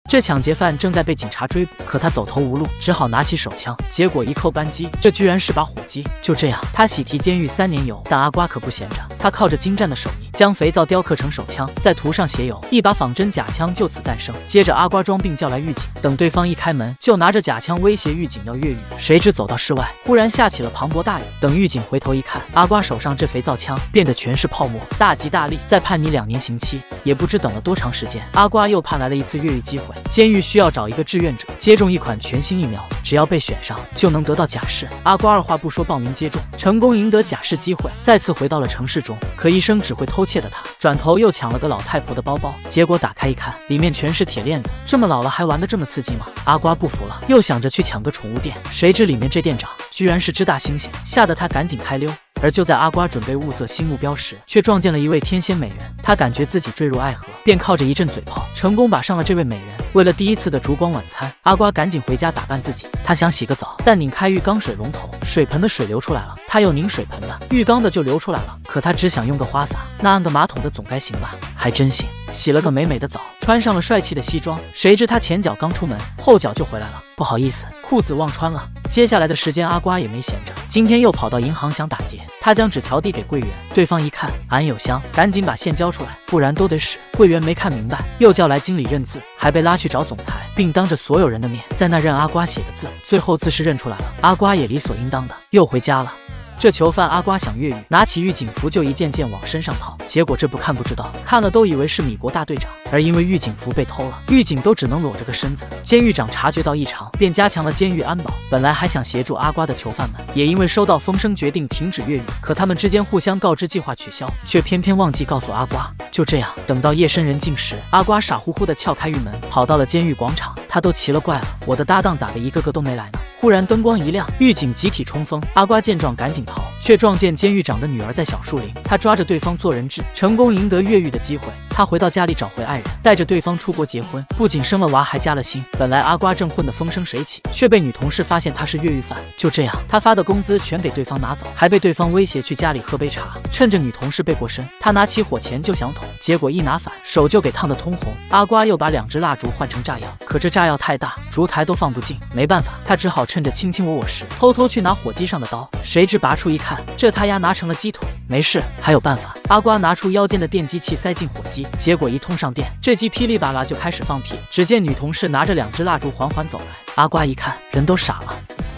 这抢劫犯正在被警察追捕，可他走投无路，只好拿起手枪，结果一扣扳机，这居然是把火机。就这样，他喜提监狱3年有，但阿瓜可不闲着，他靠着精湛的手艺，将肥皂雕刻成手枪，再涂上血油，一把仿真假枪就此诞生。接着阿瓜装病叫来狱警，等对方一开门，就拿着假枪威胁狱警要越狱。谁知走到室外，忽然下起了磅礴大雨。等狱警回头一看，阿瓜手上这肥皂枪变得全是泡沫，大吉大利，再判你2年刑期。也不知等了多长时间，阿瓜又盼来了一次越狱机会。监狱需要找一个志愿者接种一款全新疫苗，只要被选上就能得到假释。阿瓜二话不说报名接种，成功赢得假释机会，再次回到了城市中。可一生只会偷窃的他，转头又抢了个老太婆的包包，结果打开一看，里面全是铁链子。这么老了还玩得这么刺激吗？阿瓜不服了，又想着去抢个宠物店，谁知里面这店长居然是只大猩猩，吓得他赶紧开溜。而就在阿瓜准备物色新目标时，却撞见了一位天仙美人。他感觉自己坠入爱河，便靠着一阵嘴炮，成功把上了这位美人。为了第一次的烛光晚餐，阿瓜赶紧回家打扮自己。他想洗个澡，但拧开浴缸水龙头，水盆的水流出来了。他又拧水盆的，浴缸的就流出来了。可他只想用个花洒，那按个马桶的总该行吧？还真行。洗了个美美的澡，穿上了帅气的西装，谁知他前脚刚出门，后脚就回来了。不好意思，裤子忘穿了。接下来的时间，阿瓜也没闲着，今天又跑到银行想打劫。他将纸条递给柜员，对方一看俺有香，赶紧把现交出来，不然都得使。柜员没看明白，又叫来经理认字，还被拉去找总裁，并当着所有人的面在那认阿瓜写的字。最后字是认出来了，阿瓜也理所应当的又回家了。这囚犯阿瓜想越狱，拿起狱警服就一件件往身上套，结果这不看不知道，看了都以为是米国大队长。而因为狱警服被偷了，狱警都只能裸着个身子。监狱长察觉到异常，便加强了监狱安保。本来还想协助阿瓜的囚犯们，也因为收到风声决定停止越狱。可他们之间互相告知计划取消，却偏偏忘记告诉阿瓜。就这样，等到夜深人静时，阿瓜傻乎乎的撬开狱门，跑到了监狱广场。他都奇了怪了，我的搭档咋的一个个都没来呢？忽然灯光一亮，狱警集体冲锋。阿瓜见状赶紧逃，却撞见监狱长的女儿在小树林。他抓着对方做人质，成功赢得越狱的机会。他回到家里找回爱人，带着对方出国结婚，不仅生了娃，还加了薪。本来阿瓜正混得风生水起，却被女同事发现他是越狱犯。就这样，他发的工资全给对方拿走，还被对方威胁去家里喝杯茶。趁着女同事背过身，他拿起火钳就想捅，结果一拿反，手就给烫得通红。阿瓜又把2支蜡烛换成炸药，可这炸药太大，烛台都放不进。没办法，他只好趁着卿卿我我时，偷偷去拿火机上的刀。谁知拔出一看，这他丫拿成了鸡腿。没事，还有办法。阿瓜拿出腰间的电击器塞进火机，结果一通上电，这鸡噼里啪啦就开始放屁。只见女同事拿着2支蜡烛缓缓走来，阿瓜一看，人都傻了。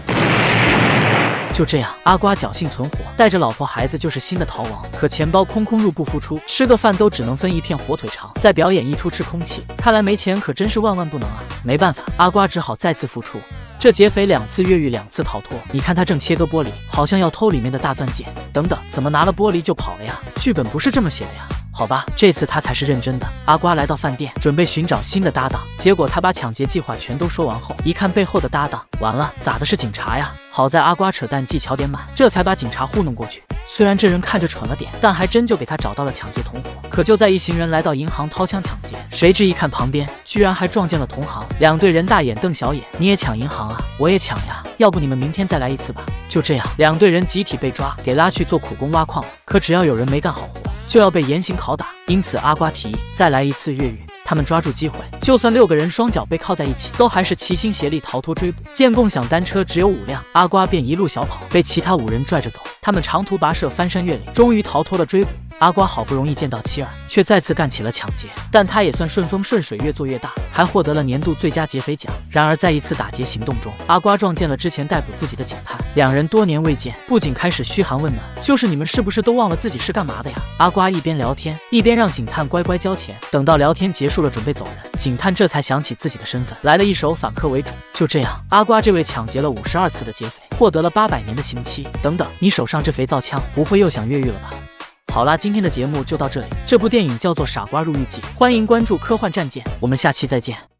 就这样，阿瓜侥幸存活，带着老婆孩子就是新的逃亡。可钱包空空入不敷出，吃个饭都只能分一片火腿肠，再表演一出吃空气。看来没钱可真是万万不能啊！没办法，阿瓜只好再次复出。这劫匪2次越狱2次逃脱，你看他正切割玻璃，好像要偷里面的大钻戒。等等，怎么拿了玻璃就跑了呀？剧本不是这么写的呀。好吧，这次他才是认真的。阿瓜来到饭店，准备寻找新的搭档，结果他把抢劫计划全都说完后，一看背后的搭档，完了，咋的是警察呀？好在阿瓜扯淡技巧点满，这才把警察糊弄过去。虽然这人看着蠢了点，但还真就给他找到了抢劫同伙。可就在一行人来到银行掏枪抢劫，谁知一看旁边，居然还撞见了同行。2队人大眼瞪小眼，你也抢银行啊？我也抢呀，要不你们明天再来一次吧。就这样，2队人集体被抓，给拉去做苦工挖矿了。可只要有人没干好活，就要被严刑拷打。因此阿瓜提议再来一次越狱。他们抓住机会，就算6个人双脚被铐在一起，都还是齐心协力逃脱追捕。见共享单车只有5辆，阿瓜便一路小跑，被其他5人拽着走。他们长途跋涉，翻山越岭，终于逃脱了追捕。阿瓜好不容易见到妻儿，却再次干起了抢劫，但他也算顺风顺水，越做越大，还获得了年度最佳劫匪奖。然而在一次打劫行动中，阿瓜撞见了之前逮捕自己的警探，2人多年未见，不仅开始嘘寒问暖，就是你们是不是都忘了自己是干嘛的呀？阿瓜一边聊天，一边让警探乖乖交钱。等到聊天结束了，准备走人，警探这才想起自己的身份，来了一首反客为主。就这样，阿瓜这位抢劫了52次的劫匪，获得了800年的刑期。等等，你手上这肥皂枪，不会又想越狱了吧？好啦，今天的节目就到这里。这部电影叫做《傻瓜入狱记》，欢迎关注科幻战舰，我们下期再见。